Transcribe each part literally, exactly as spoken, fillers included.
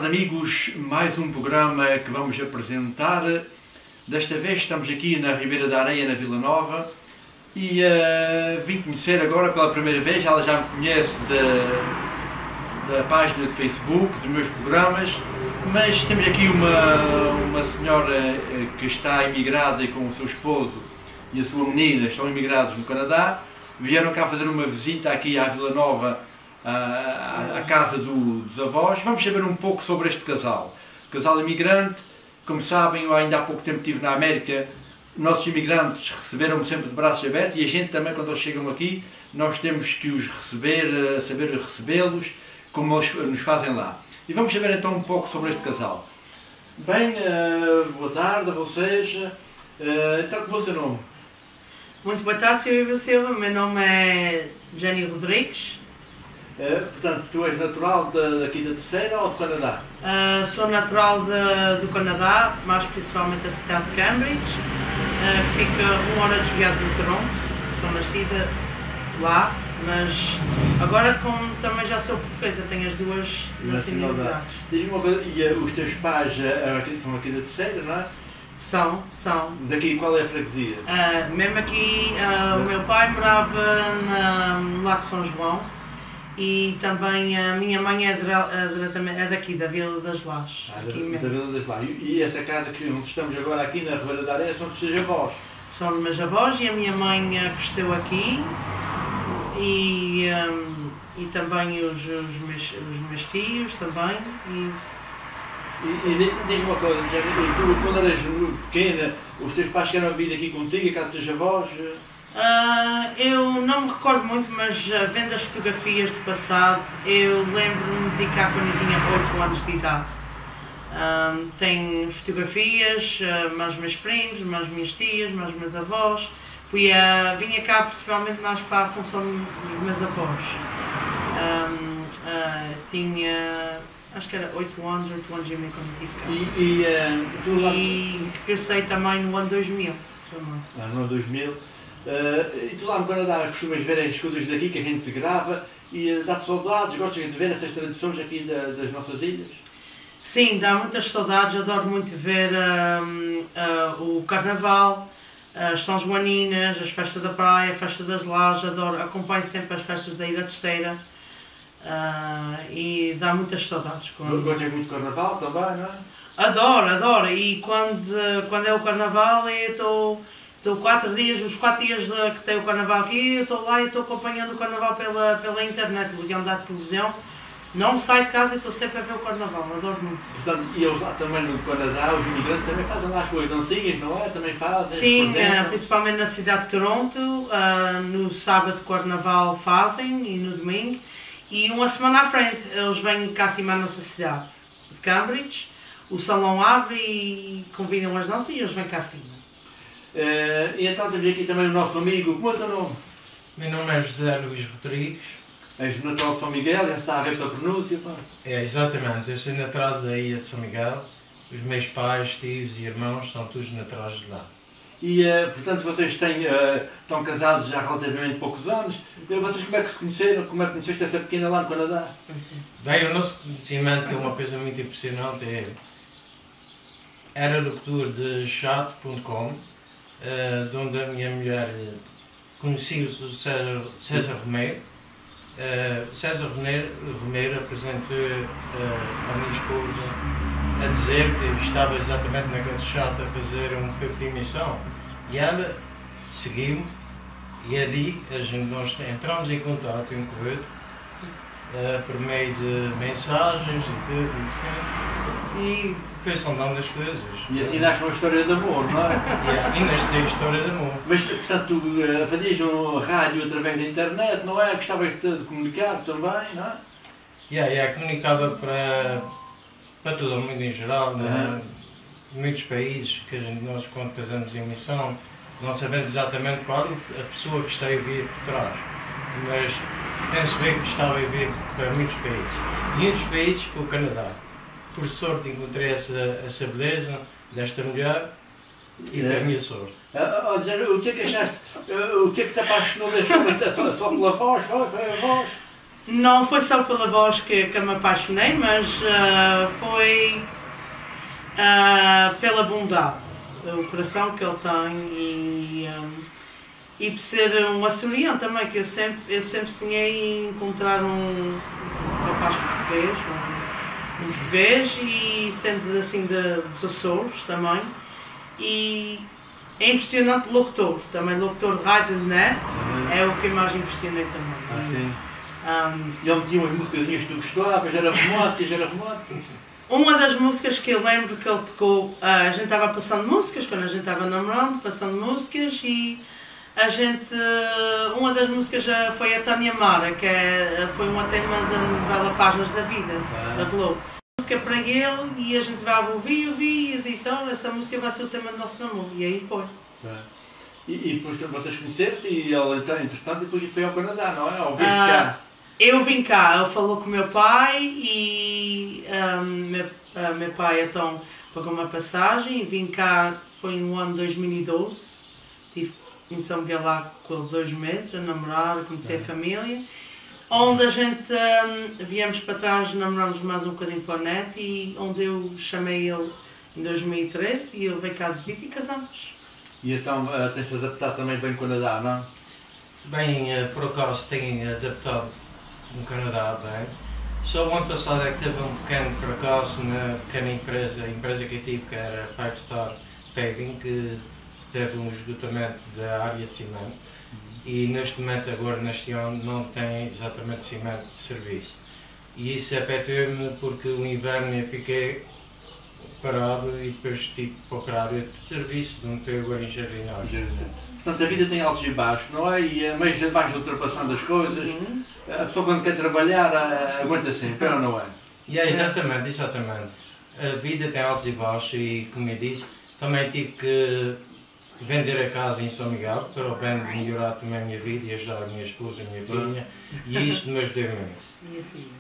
amigos, mais um programa que vamos apresentar. Desta vez estamos aqui na Ribeira da Areia, na Vila Nova, e uh, vim conhecer agora pela primeira vez. Ela já me conhece da, da página de Facebook, dos meus programas, mas temos aqui uma, uma senhora que está imigrada e com o seu esposo e a sua menina estão imigrados no Canadá. Vieram cá fazer uma visita aqui à Vila Nova, à, à casa do, dos avós. Vamos saber um pouco sobre este casal. Casal imigrante, como sabem, eu ainda há pouco tempo estive na América. Nossos imigrantes receberam-me sempre de braços abertos e a gente também, quando eles chegam aqui, nós temos que os receber, saber recebê-los, como eles nos fazem lá. E vamos saber então um pouco sobre este casal. Bem, uh, boa tarde a vocês. Uh, então, qual é o seu nome? Muito boa tarde, senhor Ivo Silva. Meu nome é Jenny Rodrigues. Uh, portanto, tu és natural de, daqui da Terceira ou do Canadá? Uh, sou natural de, do Canadá, mais principalmente da cidade de Cambridge, uh, que fica uma hora desviado de Toronto. Sou nascida lá, mas agora como também já sou portuguesa, tenho as duas nacionalidades. Diz-me uma coisa, e uh, os teus pais uh, são aqui da Terceira, não é? São, são. Daqui qual é a freguesia? Uh, mesmo aqui, uh, o meu pai morava na, no Lago São João e também a minha mãe é, de, é daqui, da Vila das Lajes. Ah, da, da Vila das Lajes. E essa casa que onde estamos agora aqui na Ribeira da Areia são dos teus avós? São dos meus avós e a minha mãe cresceu aqui e, um, e também os, os, meus, os meus tios também. E, E, e diz-me uma coisa, tu, quando eras pequena, os teus pais chegaram a vir aqui contigo, a casa dos teus avós? Uh, eu não me recordo muito, mas uh, vendo as fotografias do passado, eu lembro-me de cá quando eu tinha oito anos de idade. Uh, tenho fotografias, uh, mais meus primos, mais minhas tias, mais meus avós. Fui a, vinha cá principalmente mais para a função dos meus avós. Uh, uh, tinha... Acho que era oito anos, oito anos e meio quando estive cá. E, e, uh, tu lá... e cresci também no ano dois mil. Também. Ah, no ano dois mil. Uh, e tu lá no Canadá costumas ver as coisas daqui que a gente grava e uh, dá-te saudades, gostas de ver essas tradições aqui da, das nossas ilhas? Sim, dá muitas saudades, adoro muito ver uh, uh, o Carnaval, as São Joaninas, as festas da praia, a festa das lajes, adoro, acompanho sempre as festas da Ilha Terceira. Uh, e dá muitas saudades. Quando... Gostas muito de Carnaval também, não é? Adoro, adoro. E quando, quando é o Carnaval, eu estou estou quatro dias, os quatro dias que tem o Carnaval aqui, eu estou lá e estou acompanhando o Carnaval pela, pela internet, ligando à televisão. Não saio de casa e estou sempre a ver o Carnaval, adoro muito. Portanto, e eles lá também no Canadá, os imigrantes também fazem lá as suas dancinhas, não é? Também fazem? Sim, uh, principalmente na cidade de Toronto, uh, no sábado de Carnaval fazem e no domingo. E uma semana à frente, eles vêm cá acima à nossa cidade de Cambridge, o salão abre e convidam as danças e eles vêm cá acima. Uh, e então temos aqui também o nosso amigo, como é o teu nome? Meu nome é José Luís Rodrigues. És natural de São Miguel, já está a ver pela pronúncia, pá. É, exatamente, eu sou natural da ilha de São Miguel. Os meus pais, tios e irmãos são todos naturais de lá. E, uh, portanto, vocês têm, uh, estão casados já há relativamente poucos anos. E vocês como é que se conheceram? Como é que conheceste essa pequena lá no Canadá? Bem, o nosso conhecimento é uma coisa muito impressionante. É, era locutor de chat ponto com, uh, onde a minha mulher conhecia o César, César Romero. Uh, César Romero apresentou uh, a minha esposa a dizer que estava exatamente naquele chat a fazer um pouco de emissão e ela seguiu-me e ali a gente, nós entramos em contato um com o outro uh, por meio de mensagens e tudo e, e foi-se andando as coisas. E assim nasce uma história de amor, não é? E ainda nasce uma história de amor. Mas, portanto, tu uh, fazias um rádio através da internet, não é? Gostavas de, de comunicar também, não é? Yeah, yeah, comunicava para, para todo o mundo em geral, uhum. né? Muitos países que a gente, nós quando fazemos emissão não sabemos exatamente qual a pessoa que está a vir por trás, mas tem-se ver que estava a vir para muitos países. E um dos países foi o Canadá. Por sorte encontrei essa, essa beleza desta mulher e é. da minha sorte. Ah, oh, o que é que achaste? O que é que te apaixonou desta só, só pela voz? Foi, foi a voz? Não foi só pela voz que, que me apaixonei, mas uh, foi uh, pela bondade, o coração que ele tem e, um, e por ser um açoriano também, que eu sempre, eu sempre sonhei em encontrar um rapaz português, um, um português e sendo assim de, dos Açores também. E é impressionante locutor, também locutor de rádio de net, é o que mais impressionei também. Ah, sim. Um, Ele tinha umas músicas que tu gostavas, era românticas, era românticas. Uma das músicas que eu lembro que ele tocou, a gente estava passando músicas, quando a gente estava namorando, passando músicas e a gente, uma das músicas foi a Tânia Mara, que é, foi uma tema da novela Páginas da Vida, ah. da Globo. Música para ele e a gente vai ouvir, ouvir e eu disse, oh, essa música vai ser o tema do nosso namoro e aí foi. Ah. E, e depois vocês conheceram-se e ele, entretanto, depois foi ao Canadá, não é? Ou veio ah, cá? Eu vim cá, ele falou com o meu pai e um, meu, uh, meu pai então pagou uma passagem e vim cá, foi no ano dois mil e doze, estive em São Miguel lá com ele dois meses a namorar, a conhecer é. a família, onde a gente um, viemos para trás, namoramos mais um bocadinho para a net e onde eu chamei ele em dois mil e treze e ele veio cá de visita e casamos. E então uh, tem-se adaptado também bem no Canadá, não? Bem, uh, por acaso tenho adaptado no Canadá bem. Só o ano passado é que teve um pequeno fracasso na pequena empresa, a empresa que eu tive, que era Five Star Paving, que teve um esgotamento da área de cimento e neste momento, agora neste ano, não tem exatamente cimento de serviço. E isso afetou-me porque o inverno eu fiquei parado e depois tive que procurar outro serviço, não estou agora em jardinagem. Portanto, a vida tem altos e baixos, não é? E mas vais ultrapassando as coisas. Uhum. A pessoa quando quer trabalhar aguenta sempre, ou não é? Yeah, exatamente, exatamente. A vida tem altos e baixos e, como eu disse, também tive que vender a casa em São Miguel para o bem de melhorar também a minha vida e ajudar a minha esposa, a minha filha. E isso me ajudou muito. Minha filha.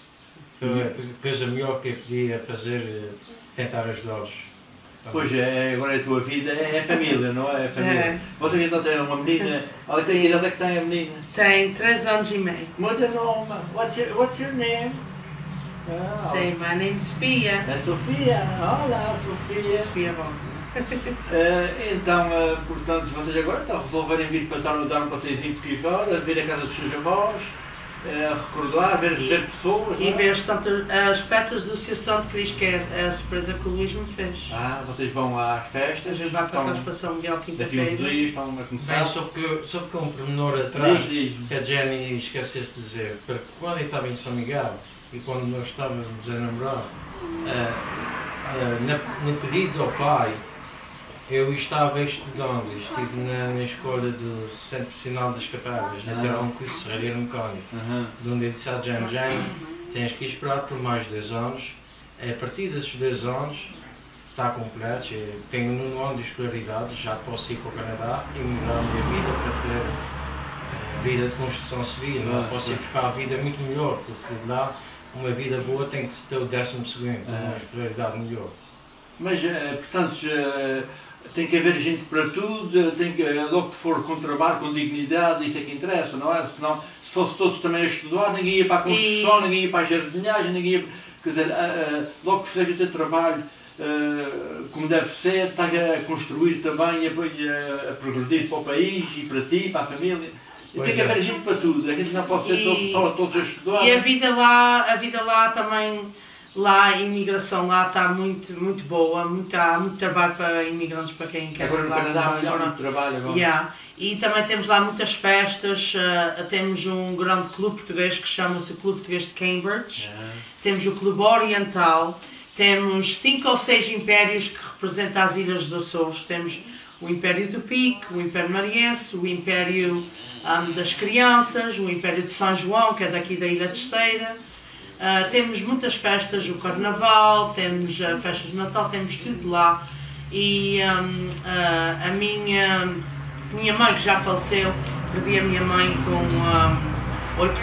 A coisa melhor que eu podia fazer, tentar ajudá-los. Pois é, agora a tua vida é a família, não é? A família. É. Você então tem uma menina, ela tem idade é que tem a menina? Tem três anos e meio. Muito nova. What's your, what's your name? Oh. Say, my name is Sofia. É Sofia. Olá, Sofia. Sofia Rosa. uh, então, uh, portanto, vocês agora estão a resolverem vir passar um, dar um passeiozinho por aqui fora, ver a casa dos seus avós, uh, recordar, ver, e, ver pessoas. E ver as festas do Senhor Santo Cristo, que é a surpresa que o Luís me fez. Ah, vocês vão às festas? A gente vai para trás para São Miguel quinta-feira. Daqui uns dias estão a começar. Bem, só porque, só porque um pormenor atrás, diz, diz. que a Jenny esquecesse de dizer, porque quando eu estava em São Miguel e quando nós estávamos a namorar, uh, uh, na, no pedido ao pai, eu estava estudando, estive na, na escola do Centro Profissional das Catargas, na tirar um curso de serraria mecânico, uhum. de onde eu disse à Jane, Jane, tens que esperar por mais dois anos, a partir desses dois anos, está completo, eu tenho um ano de escolaridade, já posso ir para o Canadá e melhorar a minha vida para ter a vida de construção civil, não? Posso ir buscar a vida muito melhor, porque lá uma vida boa tem que ter o décimo segundo, uma escolaridade melhor. Mas, portanto, tem que haver gente para tudo, tem que, logo que for com trabalho, com dignidade, isso é que interessa, não é? Senão, se fosse todos também a estudar, ninguém ia para a construção, e... ninguém ia para a jardinagem, ninguém ia, quer dizer, logo que seja ter trabalho como deve ser, está a construir também, a, a progredir para o país e para ti, para a família. E tem que haver gente para tudo, a gente não pode ser e... todos, todos a estudar. E a vida lá, a vida lá também... Lá a imigração lá está muito, muito boa, muito, há muito trabalho para imigrantes, para quem quer agora trabalhar. Agora no Canadá há muito trabalho agora. Yeah. E também temos lá muitas festas, uh, temos um grande clube português que chama-se o Clube Português de Cambridge, yeah. Temos o Clube Oriental, temos cinco ou seis impérios que representam as Ilhas dos Açores, temos o Império do Pico, o Império Mariense, o Império um, das Crianças, o Império de São João, que é daqui da Ilha Terceira. Uh, temos muitas festas, o Carnaval, temos uh, festas de Natal, temos tudo lá. E um, uh, a minha, minha mãe, que já faleceu, perdi a minha mãe com, um, oito,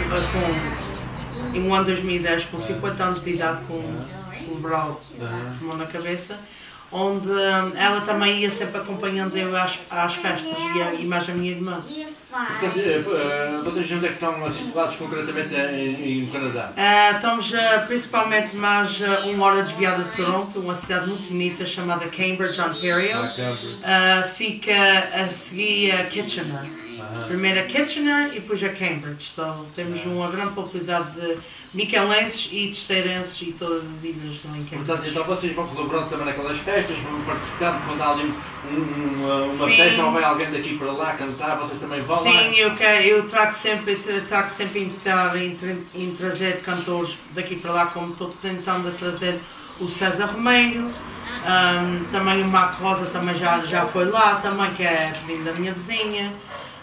com em um ano dois mil e dez, com cinquenta anos de idade, com cerebral, tomou na cabeça. onde um, ela também ia sempre acompanhando eu às, às festas, e, a, e mais a minha irmã. Portanto, uh, vocês onde é que estão situados concretamente em, em Canadá? Uh, estamos uh, principalmente mais uh, uma hora desviada de Toronto, uma cidade muito bonita chamada Cambridge, Ontario. Ah, Cambridge. Uh, fica a seguir a Kitchener. Ah. Primeiro a Kitchener e depois a Cambridge. Então temos uma grande popularidade de miquelenses e terceirenses e todas as ilhas lá em Cambridge. Portanto, então vocês vão colaborando também naquelas festas, vão participar, quando há ali um, um, uma, uma Sim. festa ou vai alguém daqui para lá cantar, vocês também vão lá? Sim, eu, quero, eu trago sempre, trago sempre em, em, em trazer cantores daqui para lá, como estou tentando trazer o César Romeiro, um, também o Marco Rosa também já, já foi lá, também, que é vindo da minha vizinha.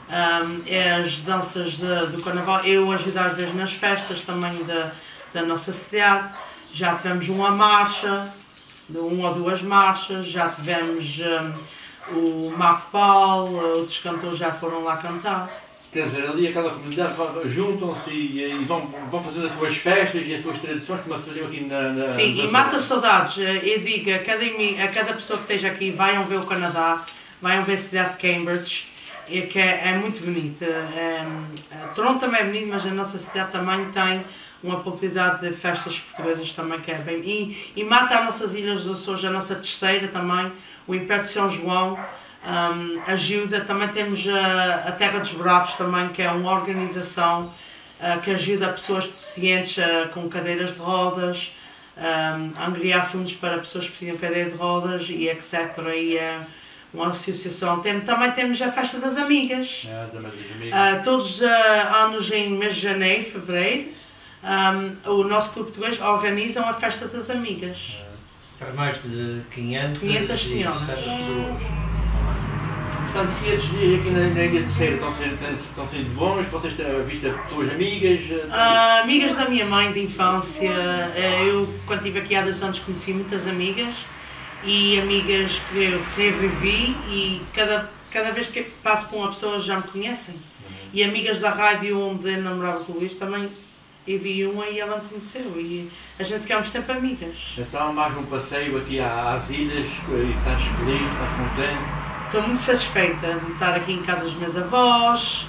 Um, é as danças de, do carnaval, eu ajudo às vezes nas festas também da, da nossa cidade. Já tivemos uma marcha, uma ou duas marchas, já tivemos um, o Marco Paulo, outros cantores já foram lá cantar. Quer dizer, ali aquela comunidade juntam-se e, e vão, vão fazer as suas festas e as suas tradições, como se faziam aqui na... na Sim, na e mata saudades. Eu digo a cada, a cada pessoa que esteja aqui, venham ver o Canadá, venham ver a cidade de Cambridge. É, que é, é muito bonito. É, é, Toronto também é bonito, mas a nossa cidade também tem uma popularidade de festas portuguesas também que é bem... E, e mata as nossas ilhas dos Açores, a nossa terceira também, o Império de São João, um, ajuda. Também temos a, a Terra dos Bravos também, que é uma organização uh, que ajuda pessoas deficientes uh, com cadeiras de rodas, um, a angariar fundos para pessoas que precisam de cadeira de rodas e etcétera. E, uh, uma associação. Tem, também temos a Festa das Amigas. É, também das amigas. Uh, todos os uh, anos em mês de janeiro, fevereiro, um, o nosso clube português organiza a Festa das Amigas. É. Para mais de quinhentas, quinhentas senhoras. pessoas. Portanto, e estes dias aqui na, na Ilha Terceira estão sendo, estão sendo bons? Vocês têm visto pessoas amigas? Uh, amigas da minha mãe de infância. Uh, eu, quando estive aqui há dois anos, conheci muitas amigas. E amigas que eu revivi, e cada, cada vez que passo por uma pessoa já me conhecem. Uhum. E amigas da rádio onde eu namorava com o Luís também, eu vi uma e ela me conheceu, e a gente ficamos sempre amigas. Então mais um passeio aqui às ilhas, e estás feliz, estás contente? Estou muito satisfeita de estar aqui em casa dos meus avós,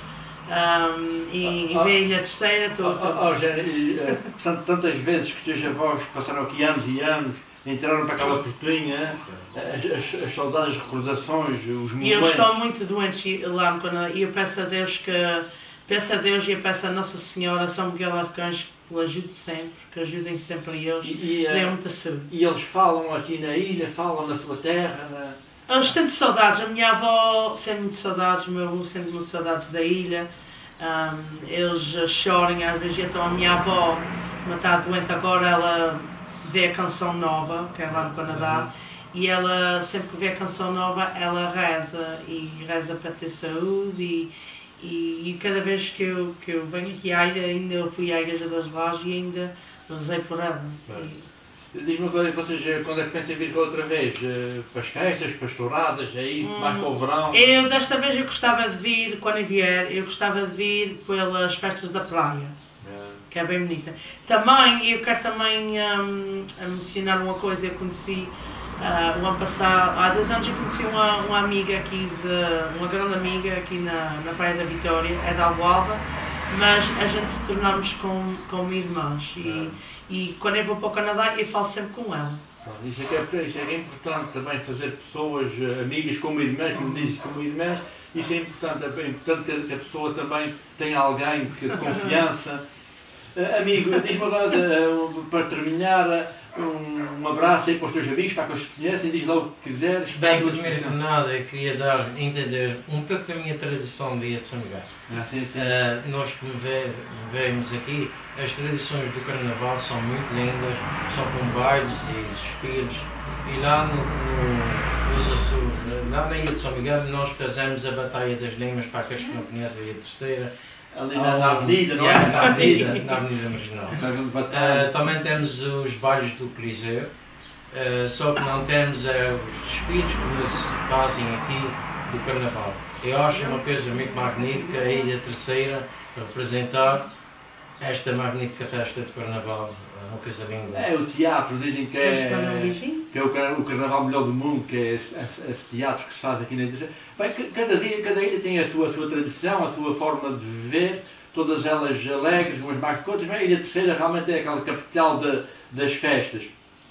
um, e, oh, e ver a Ilha Terceira. Estou, estou... Oh, oh, oh, portanto, tantas vezes que os teus avós passaram aqui anos e anos, entraram para aquela portinha, as, as, as saudades, as recordações, os momentos. E eu estou muito doente lá no Canadá, e eu peço a Deus que, peço a Deus e eu peço a Nossa Senhora, São Miguel Arcanjo, que o ajude sempre, que ajudem sempre a eles, e, e dêem muita saúde. E eles falam aqui na ilha, falam na sua terra? Na... Eles sentem saudades, a minha avó sente muito saudades, o meu avô sente muito saudades da ilha, um, eles choram às vezes, então a minha avó, como está doente agora, ela vê a canção nova, que é lá no Canadá, uhum. E ela, sempre que vê a canção nova, ela reza, e reza para ter saúde, e, e, e cada vez que eu, que eu venho aqui à ilha, ainda eu fui à Igreja das Lajes e ainda rezei por ela. Diz-me uma coisa, vocês quando é que pensam em vir outra vez? Para as festas, para as touradas, aí, hum, mais para o verão? Eu, desta vez, eu gostava de vir, quando eu vier, eu gostava de vir pelas festas da praia. Que é bem bonita. Também, eu quero também um, mencionar uma coisa, eu conheci uh, o ano passado, há dois anos eu conheci uma, uma amiga aqui, de, uma grande amiga aqui na, na Praia da Vitória, é da Alboalva, mas a gente se tornamos com, como irmãs, e, e quando eu vou para o Canadá eu falo sempre com ela. Isso é, que é, isso é que é importante também, fazer pessoas amigas como irmãs, como dizes, como irmãs, isso é importante, é importante que a pessoa também tenha alguém de confiança. Uh, amigo, diz-me agora, uh, para terminar, uh, um, um abraço aí para os teus amigos, para que eles te conhecem, diz lá o que quiseres. Bem, primeiro de nada, eu queria dar a entender um pouco da minha tradição de Dia de São Miguel. Ah, sim, sim. Uh, nós, como ve vemos aqui, as tradições do Carnaval são muito lindas, são com bailes e desfiles. E lá, no, no, nos Açores, lá na Ilha de São Miguel, nós fazemos a Batalha das Limas, para aqueles que não conhecem a Ilha Terceira. Ali na, na avenida, não é? Yeah, na avenida, na avenida marginal. Uh, também temos os bailes do Coliseu, uh, só que não temos uh, os desfiles que se fazem aqui do Carnaval. Eu acho uma coisa muito magnífica a Ilha Terceira representar esta magnífica festa de Carnaval, uma coisa linda. É, o teatro, dizem que é, que é o, o Carnaval melhor do mundo, que é esse, esse teatro que se faz aqui na ilha. Bem, cada ilha, cada ilha tem a sua, a sua tradição, a sua forma de viver, todas elas alegres, umas mais que outras. Bem, a Ilha Terceira realmente é aquela capital de, das festas.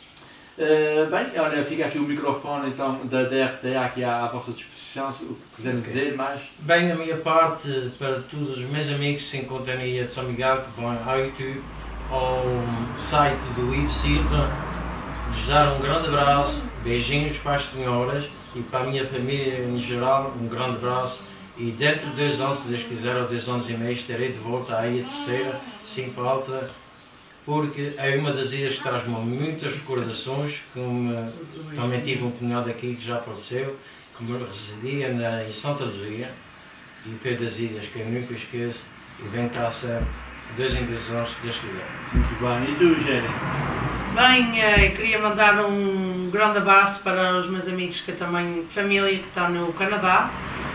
Uh, bem, olha, fica aqui o microfone então da, da R T A aqui à, à vossa disposição, se o que quiserem okay. dizer mais. Bem, da minha parte, para todos os meus amigos que se encontram na Ilha de São Miguel, que vão ao YouTube, ao site do Ivo Silva, desejar um grande abraço, beijinhos para as senhoras e para a minha família em geral, um grande abraço. E dentro de dois anos, se Deus quiser, ou dois anos e meio, estarei de volta à Ilha Terceira, sem falta, porque é uma das ilhas que traz-me muitas recordações, como também tive um cunhado aqui que já faleceu, que residia na, em Santa Luzia, e foi das ilhas que eu nunca esqueço, e vem cá sempre, dois em dois anos, se Deus quiser. Muito bem, e tu, Géry? Bem, eu queria mandar um grande abraço para os meus amigos, que também, família que está no Canadá,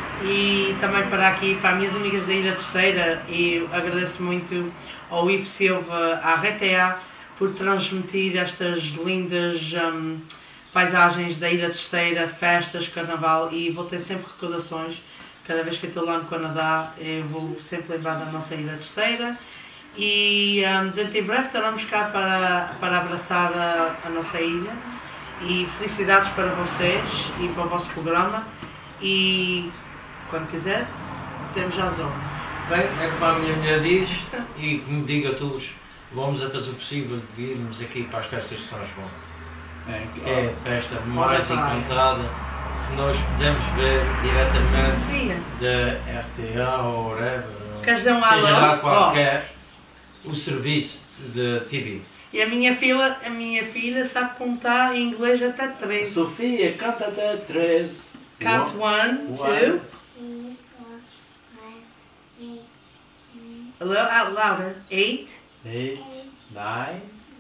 e também para aqui, para as minhas amigas da Ilha Terceira, e agradeço muito ao Ivo Silva, à R T A, por transmitir estas lindas um, paisagens da Ilha Terceira, festas, carnaval, e vou ter sempre recordações, cada vez que eu estou lá no Canadá, eu vou sempre lembrar da nossa Ilha Terceira, e um, dentro em breve estaremos cá para, para abraçar a, a nossa ilha, e felicidades para vocês e para o vosso programa, e quando quiser, temos já a zona. Bem, é como a minha mulher diz, e que me diga a todos, vamos a fazer o possível de virmos aqui para as festas de São João. É, que é a festa mais encantada que nós podemos ver diretamente da R T A ou whatever, seja lá qualquer oh. o serviço de T V. E a minha filha, a minha filha sabe contar em inglês até três. Sofia, canta até três. Count one, two. A little out louder. Eight. Eight. Nine.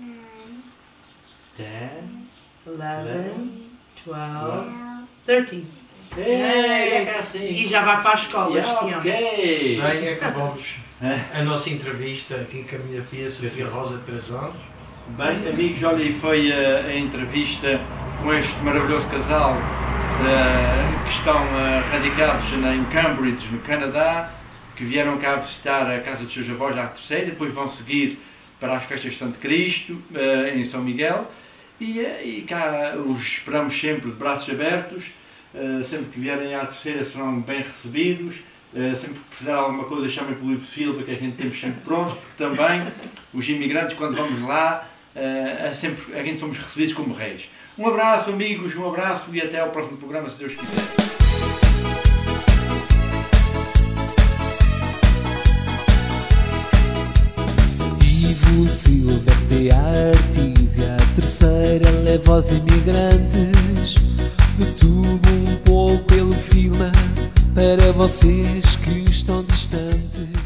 Ten. Eleven. Twelve. Thirteen. É, é assim. E já vai para a escola yeah, este ano. Okay. Bem, acabamos a nossa entrevista aqui com a minha filha Sofia Rosa, de três anos. Bem, amigos, olha, e foi a, a entrevista com este maravilhoso casal uh, que estão uh, radicados na, em Cambridge, no Canadá, que vieram cá visitar a casa dos seus avós à Terceira, depois vão seguir para as festas de Santo Cristo, uh, em São Miguel, e, uh, e cá os esperamos sempre de braços abertos, uh, sempre que vierem à Terceira serão bem recebidos, uh, sempre que precisar de alguma coisa chamem pelo Ivo Silva, que a gente temos sempre pronto, porque também os imigrantes, quando vamos lá, uh, é sempre, a gente somos recebidos como reis. Um abraço, amigos, um abraço e até ao próximo programa, se Deus quiser. Ivo Silva, R T A Artísia, a Terceira leva aos imigrantes de tudo um pouco ele filma para vocês que estão distantes.